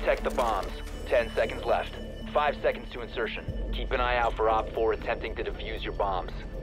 protect the bombs. 10 seconds left. 5 seconds to insertion. Keep an eye out for Op 4 attempting to defuse your bombs.